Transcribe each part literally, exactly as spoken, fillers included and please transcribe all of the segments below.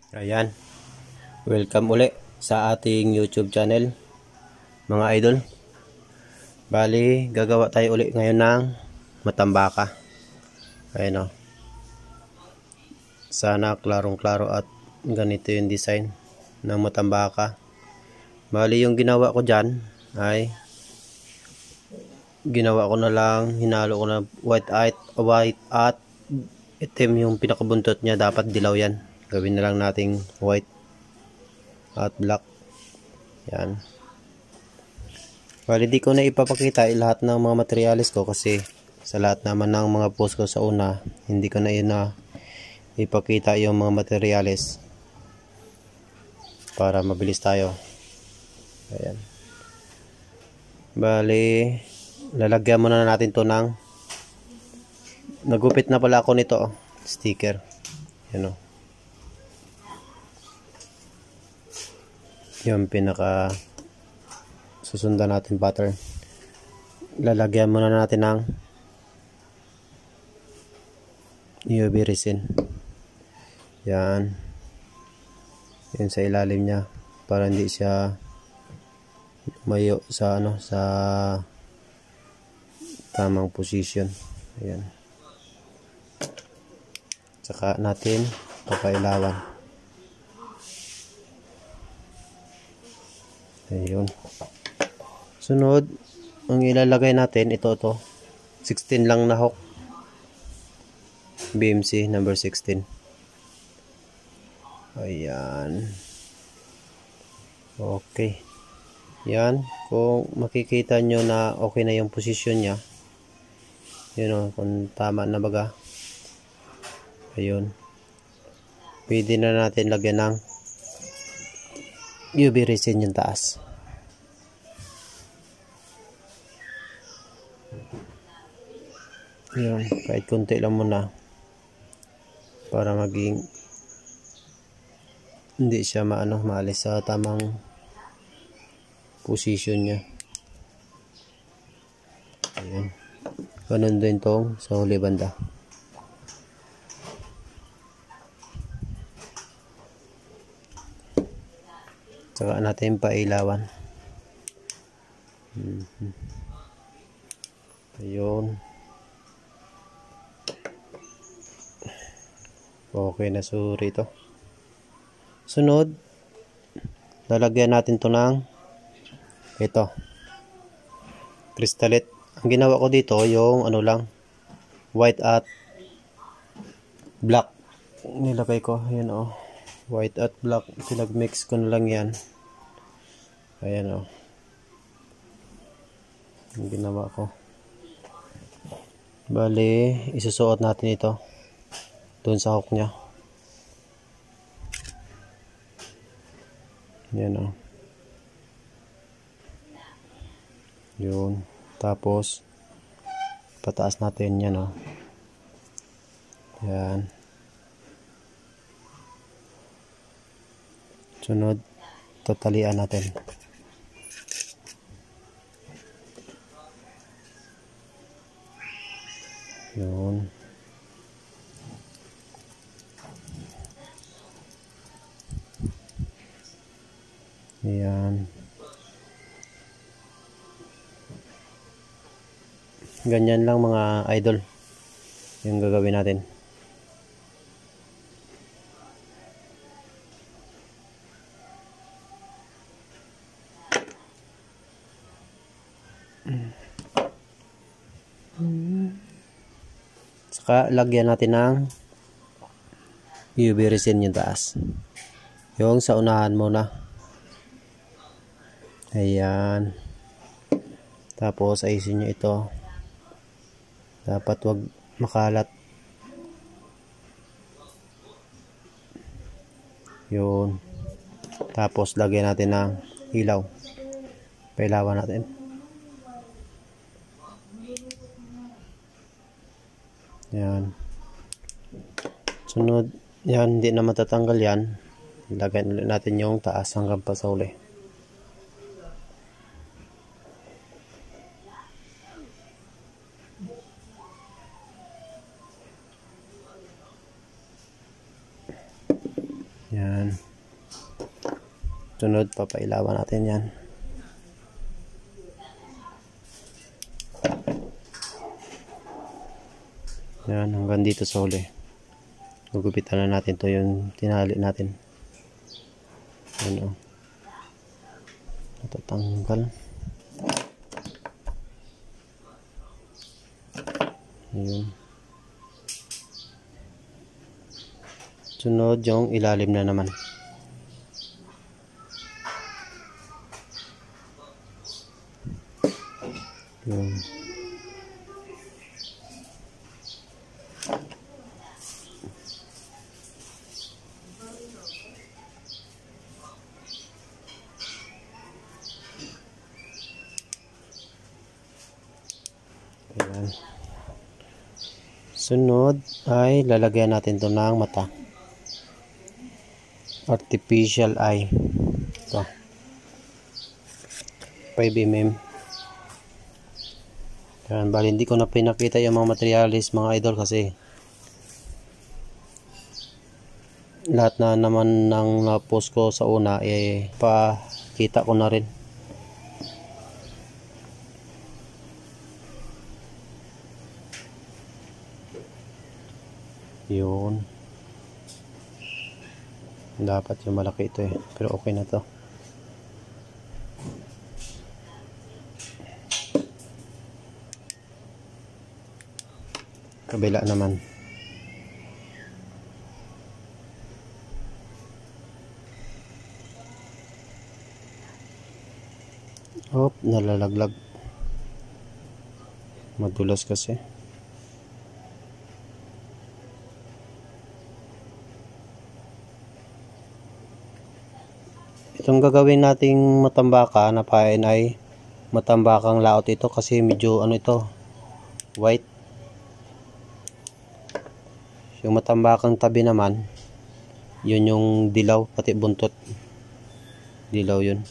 Ayan, welcome uli sa ating YouTube channel mga idol. Bali, gagawa tayo uli ngayon ng matambaka. Ayan o. Sana klarong klaro at ganito yung design ng matambaka. Bali, yung ginawa ko dyan ay ginawa ko na lang, hinalo ko na white at white at itim yung pinakabuntot niya, dapat dilaw yan. Gawin na lang nating white at black. Yan. Bali, di ko na ipapakita lahat ng mga materials ko kasi sa lahat naman ng mga post ko sa una, hindi ko na yun na ipakita yung mga materials para mabilis tayo. Ayan. Bali, lalagyan muna natin to ng nagupit na pala ako nito, oh, sticker. Yan, oh. Yung pinaka susundan natin pattern. Lalagyan muna natin ng U V resin. Yan. Yan sa ilalim niya para hindi siya mayo sa ano sa tamang position. Ayan. Saka natin papailawan. Ayun. Sunod, ang ilalagay natin, ito to sixteen lang na hook. B M C number sixteen. Ayan. Okay. Yan. Kung makikita nyo na okay na yung position niya. Yun o, kung tama na baga. Ayun. Pwede na natin lagyan ng U V resin yung taas. Yun, kahit konti lang muna para maging hindi siya maano, maalis sa tamang position niya. Ayan. Ganun din tong sa huli banda. Saka natin pailawan. Mm-hmm. Ayun. Okay na suri ito. Sunod, lalagyan natin to ng ito, crystalite. Ang ginawa ko dito yung ano lang, white at black nilagay ko. Ayan o, white at black, pinag-mix ko na lang yan. Ayan o, ang ginawa ko. Bali, isusuot natin ito doon sa hook nya. Ayan o. Yun. Tapos pataas natin yan o. Ayan. Sunod, tatalian natin. Yun. Ayan. Ganyan lang mga idol yung gagawin natin. Saka lagyan natin ng U V resin yung taas. Yung sa unahan muna. Ayan. Tapos ayusin nyo ito. Dapat wag makalat. Yun. Tapos lagyan natin ng ilaw. Pailawan natin. Yan. Sunod, yan, hindi na matatanggal yan. Lagyan ulit natin yung taas hanggang pa sa uli. Yan. Sunod, papailawan natin yan. Yan, hanggang dito sa huli. Gugupitan na natin to yung tinali natin. Ano? Natatanggal. Ayun. Sunod yung ilalim na naman. Yun. Ayan. Sunod ay lalagyan natin to ng mata. Artificial eye. Ito. five millimeters. Yan, bali hindi ko na pinakita yung mga materialis mga idol kasi lahat na naman ng na-post ko sa una eh pakita ko na rin. Yun. Dapat yung malaki ito eh. Pero okay na to. Kabila naman. Hop, nalalaglag. Madulas kasi. Itong gagawin nating matambaka na pain ay matambakang laot ito kasi medyo ano ito, white. Yung matambakang tabi naman, yun yung dilaw, pati buntot. Dilaw yun.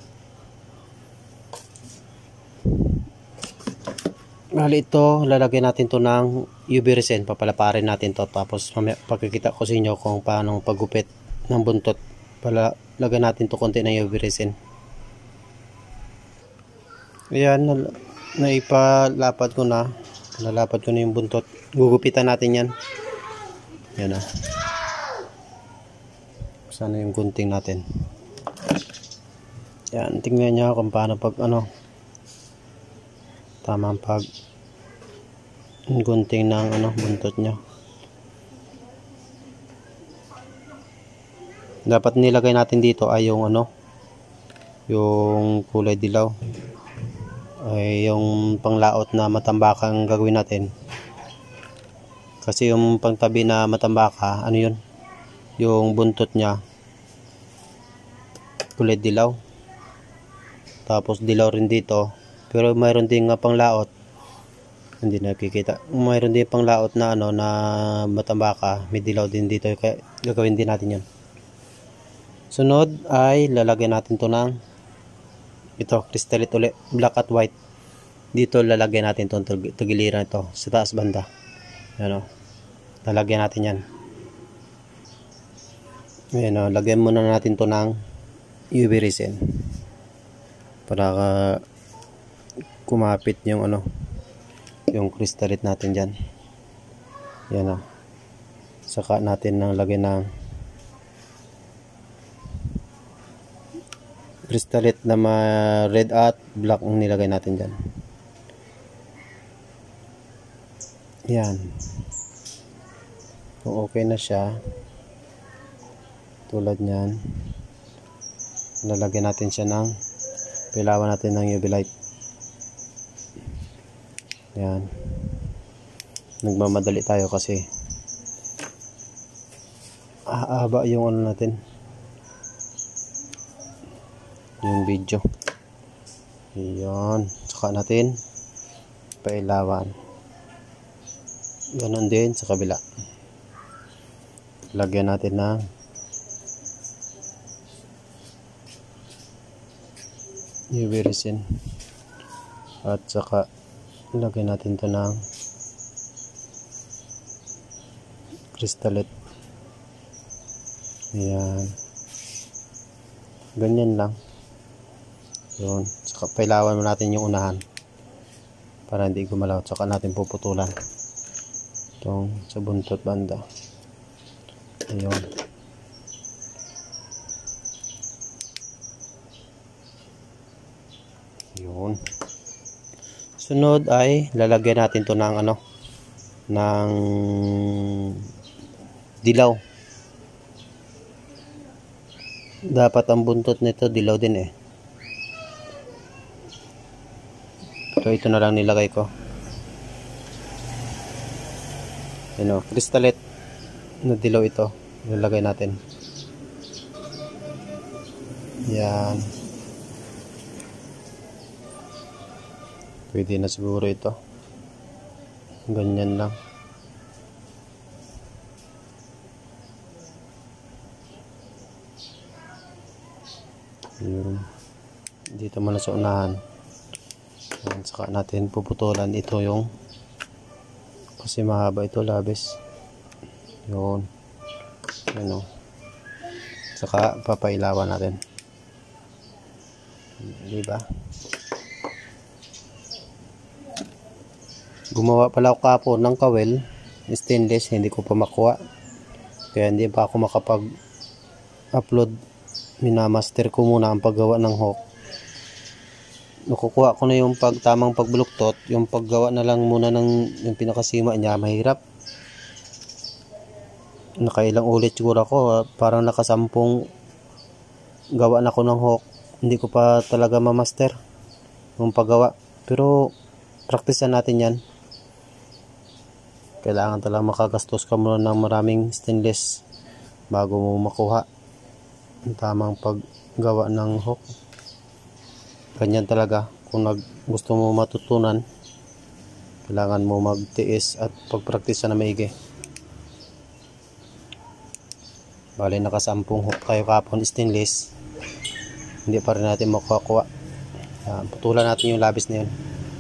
Bali ito, lalagyan natin to ng U V resin. Papalaparin natin to. Tapos pagkikita ko sa inyo kung paano paggupit ng buntot. Pala, lagyan natin to konti ng U V resin. Ayan, na, naipalapad ko na. Nalapad ko na yung buntot. Gugupitan natin yan. Yan na. Sana yung gunting natin. Yan, tingnan nyo kung paano pag ano. Tamang pag gunting ng ano, buntot nyo. Dapat nilagay natin dito ay yung ano, yung kulay dilaw. Ay yung panglaot na matambakang gagawin natin. Kasi yung pangtabi na matambaka, ano yun? Yung buntot niya kulay dilaw. Tapos dilaw rin dito. Pero mayroon din nga panglaot. Hindi nakikita. Mayroon din panglaot na ano na matambaka, may dilaw din dito. Kaya gagawin din natin 'yon. Sunod ay lalagyan natin 'to ng ito, crystalite ulit, black at white. Dito lalagyan natin 'tong tagiliran ito sa taas banda. Ano? Lalagyan natin 'yan. Ayan, oh, lagyan muna natin 'to ng U V resin. Para ka kumapit yung ano, yung crystalite natin diyan. Yan oh. Saka natin nang lagyan ng crystalite na ma red at black ang nilagay natin diyan. Yan. Kung okay na siya, tulad niyan, lalagyan natin siya ng, pilawan natin ng U V light. Yan. Nagmamadali tayo kasi ahaba yung ano natin, yung video. Yan. Saka natin pailawan. Ganon din sa kabila. Lagyan natin ng U V resin. At saka lagyan natin ito ng crystalite. Ayan. Ganyan lang. Yun. Saka pailawan mo natin yung unahan para hindi gumalaw. Saka natin puputulan itong sa buntot banda. Ayun. Yun. Sunod ay lalagyan natin to ng ano, ng dilaw. Dapat ang buntot nito dilaw din eh. So ito na lang nilagay ko. Ano, crystalite na dilaw ito. Nilagay natin. Yan. Pwede na siguro ito. Ganyan lang. Yun. Dito muna sa unahan. Yan, saka natin puputulan ito yung kasi mahaba ito labis. Yun. Ano. Saka papailawan natin. Diba? Gumawa pala ako kapon ng kawel stainless, hindi ko pa makuha. Kaya hindi pa ako makapag-upload. Minamaster ko muna ang paggawa ng hook. Nakukuha ko na yung pag, tamang pagbuluktot. Yung paggawa na lang muna ng yung pinakasima niya, mahirap. Nakailang ulit siguro ako. Parang nakasampung gawa na ko ng hook. Hindi ko pa talaga mamaster yung paggawa. Pero praktisan natin yan. Kailangan talaga makagastos ka muna ng maraming stainless bago mo makuha ang tamang paggawa ng hook. Ganyan talaga. Kung nag, gusto mo matutunan, kailangan mo magtiis at pagpraktisa na maigi. Bali nakasampung hook tayo kapon stainless, hindi pa rin natin makuha-kuha. Putulan natin yung labis na yun.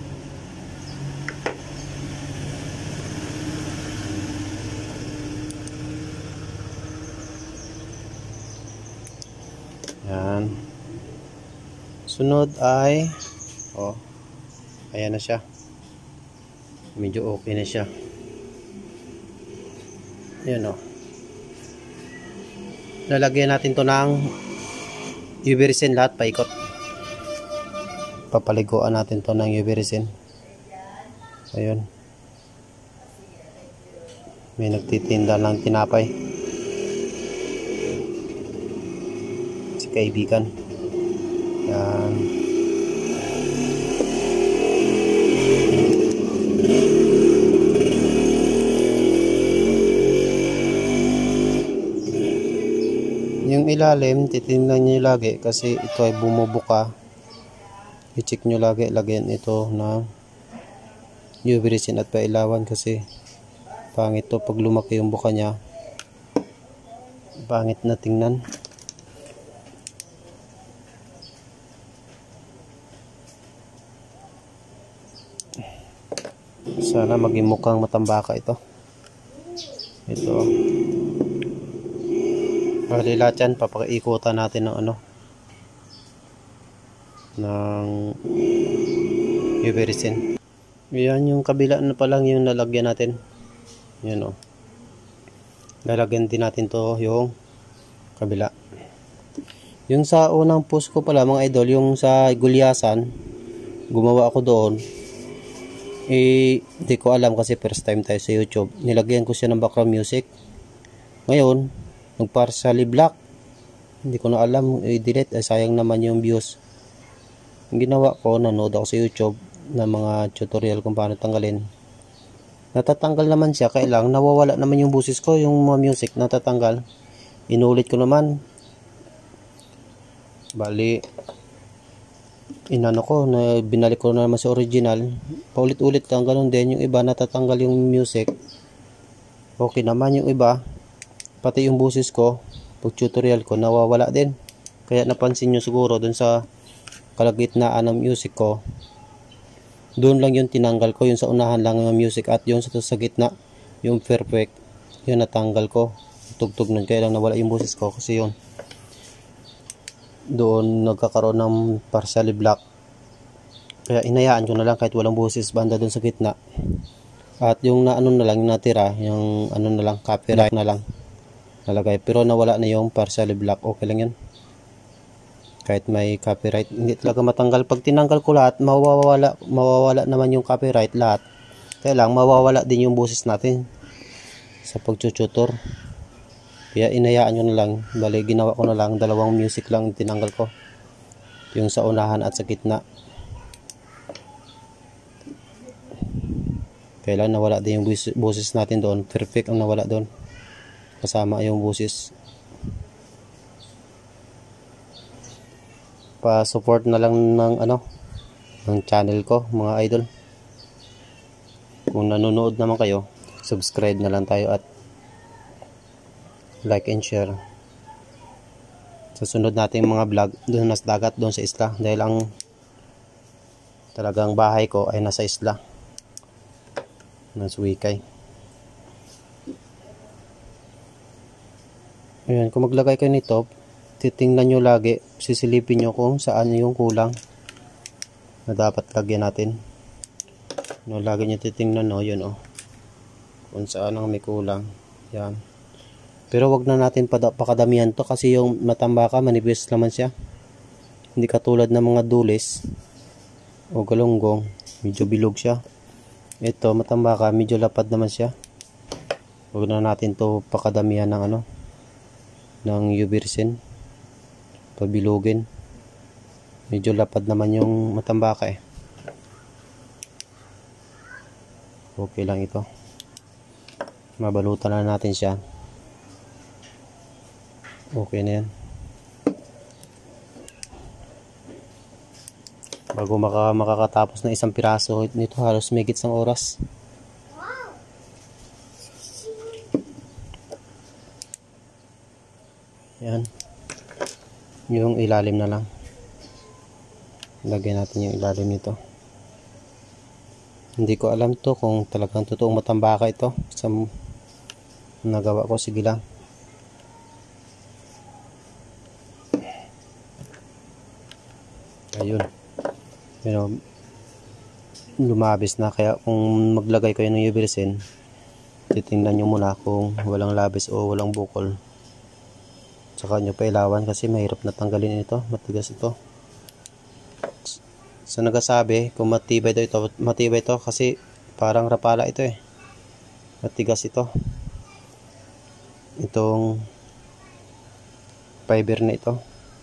Yan. Sunod ay oh, ayan na siya. Medyo okay na siya. Ayan oh. Lalagyan natin to ng U V resin lahat paikot. Papaliguan natin to ng U V resin. Ayun. May nagtitinda ng tinapay. Si kaibigan. Yan. Yung ilalim, titingnan nyo lagi kasi ito ay bumubuka. I-check nyo lagi, lagyan ito na U V resin at pailawan kasi pangit to pag lumaki yung buka nya. Pangit na tingnan. Sana maging mukhang matambaka ito. Ito. Bali lahat yan, papaikutan natin ng ano, ng U V resin. Yan yung kabila na pa lang yung nalagyan natin. Yan o. Lalagyan din natin to yung kabila. Yung sa unang post ko pala mga idol, yung sa gulyasan, gumawa ako doon. Eh, hindi ko alam kasi first time tayo sa YouTube. Nilagyan ko siya ng background music. Ngayon, nag-partially black. Hindi ko na alam, i-delete. Eh, sayang naman yung views. Ang ginawa ko, nanood ako sa YouTube ng mga tutorial kung paano tanggalin. Natatanggal naman siya, kailang nawawala naman yung busis ko, yung mga music natatanggal. Inulit ko naman. Bali, inano ko, na binalik ko na naman sa original. Paulit-ulit lang, ganun din. Yung iba natatanggal yung music. Okay naman yung iba. Pati yung busis ko, pag tutorial ko, nawawala din. Kaya napansin nyo siguro dun sa kalagitnaan ng music ko, doon lang yung tinanggal ko, yung sa unahan lang yung music, at yung sa, sa gitna, yung perfect, yung natanggal ko. tugtog nun, kaya lang nawala yung boses ko kasi yun, doon nagkakaroon ng partially black, kaya inayaan ko na lang kahit walang boses banda doon sa gitna. At yung na ano na lang yung natira, yung ano na lang, copyright na lang nalagay, pero nawala na yung partially black. Okay lang yun kahit may copyright, hindi talaga matanggal. Pag tinanggal ko lahat, mawawala mawawala naman yung copyright lahat, kaya lang mawawala din yung boses natin sa pagtututor. Kaya inayaan ko na lang, bali ginawa ko na lang dalawang music lang tinanggal ko, yung sa unahan at sa gitna. Kaya lang nawala din yung boses natin doon, perfect ang nawala doon, kasama yung boses. Pa-support na lang ng ano, ng channel ko mga idol. Kung nanonood naman kayo, subscribe na lang tayo at like and share. Sa sunod nating mga vlog, doon nas dagat, doon sa isla, dahil ang talagang bahay ko ay nasa isla, nasa Wikay. Ayan, kung maglagay kayo nito, titingnan nyo lagi, sisilipin nyo kung saan yung kulang na dapat lagyan natin. No, lagi nyo titingnan, no, yun, oh, kung saan ang may kulang. Yan. Pero wag na natin pakadamihan to kasi yung matambaka manipis naman siya, hindi katulad ng mga dulis o galunggong, medyo bilog siya. Ito matambaka, medyo lapad naman siya. Wag na natin to pakadamihan ng ano, ng yubersin, pabilugin. Medyo lapad naman yung matambaka eh. Okay lang ito, mabalutan na natin siya. Okay na yan. Bago maka, makakatapos ng isang piraso nito, halos may gits ng oras. Yan. Yung ilalim na lang, lagyan natin yung ilalim nito. Hindi ko alam to kung talagang totoong matambaka ito sa nagawa ko. Sige lang. Ayun, you know, lumabis na. Kaya kung maglagay kayo ng yubersin, titingnan nyo muna kung walang labis o walang bukol, saka nyo pailawan kasi mahirap na tanggalin ito, matigas ito. Sa nagsasabi kung matibay daw ito, matibay ito kasi parang rapala ito eh, matigas ito, itong fiber na ito.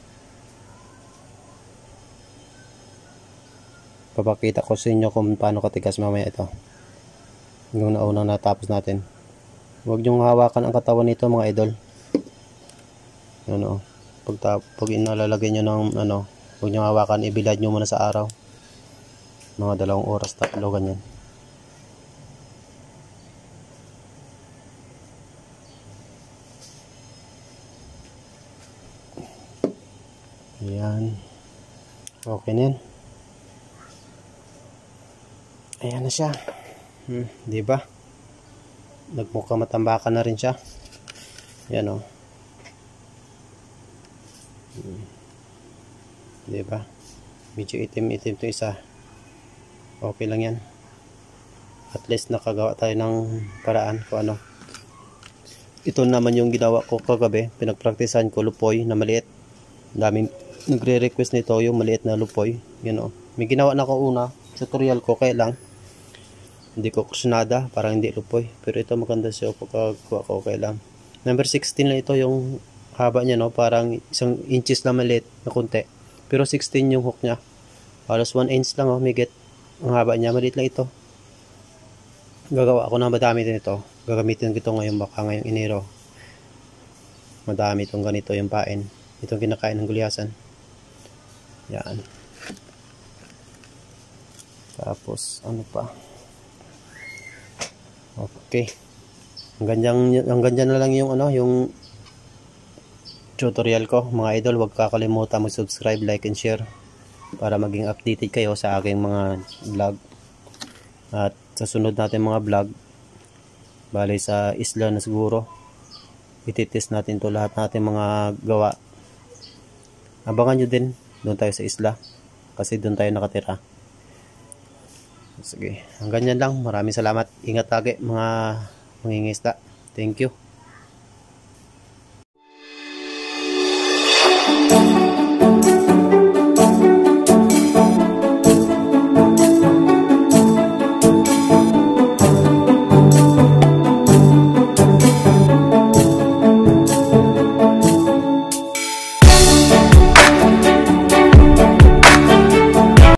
Papakita ko sa inyo kung paano katigas mamaya ito, yung naunang natapos natin. Huwag nyong hawakan ang katawan nito mga idol. Ano, pag, pag inalalagay nyo ng ano, huwag nyong hawakan, ibilad nyo muna sa araw, mga dalawang oras, tatlo, ganyan. Ayan, okay na yan. Ayan na siya, hmm, diba? Nagmukha matambaka na rin siya. Ayan o, hmm, diba? Medyo itim-itim to isa. Okay lang yan. At least nakagawa tayo ng paraan kung ano. Ito naman yung ginawa ko kagabi, pinagpraktisan ko, lupoy na maliit. Daming nagre-request nito, yung maliit na lupoy. Yan o, may ginawa na ko una, tutorial ko, kaya lang hindi ko kursunada, parang hindi lupoy. Pero ito maganda siya pagkagawa ko, kaya lang. Number sixteen lang ito yung haba niya, no? Parang isang inches na maliit na kunti. Pero sixteen yung hook niya. Halos one inch lang, oh, migit. Ang haba niya, maliit lang ito. Gagawa ako ng madami din ito. Gagamitin ko ito ngayon, baka ngayong Enero. Madami itong ganito yung pain. Itong kinakain ng gulyasan. Yan. Tapos, ano pa? Okay. Hanggang dyan, hanggang dyan na lang yung, ano, yung tutorial ko. Mga idol, huwag kakalimutan mag-subscribe, like, and share para maging updated kayo sa aking mga vlog. At sa sunod natin mga vlog, bali sa isla na siguro, ititest natin to lahat natin mga gawa. Abangan nyo din, doon tayo sa isla kasi doon tayo nakatira. Sige, hanggang yan lang. Maraming salamat. Ingat lagi mga mangingisda. Thank you.